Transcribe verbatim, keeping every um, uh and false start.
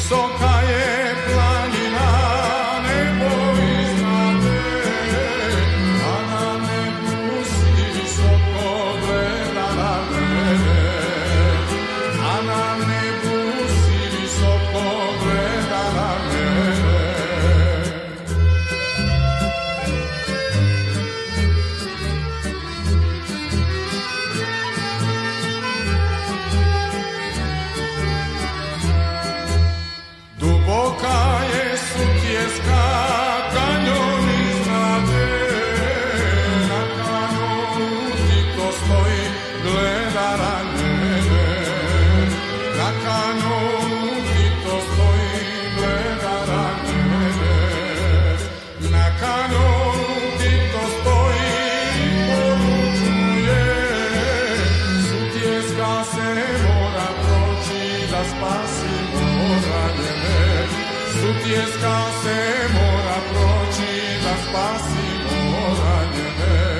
Visoka je planina, nebo iznade, a na nebu si visoko gledala mene, a na nebu si visoko gledala mene. Duboka je sutjeska, kanjon iznade, na kanjonu Tito stoji, gleda na mene. Na kanjonu Tito stoji, gleda na mene. Na kanjonu Tito stoji i poručuje, sutjeska se mora proći da spasimo ranjene. Sutjeska se mora proći da spasimo ranjene.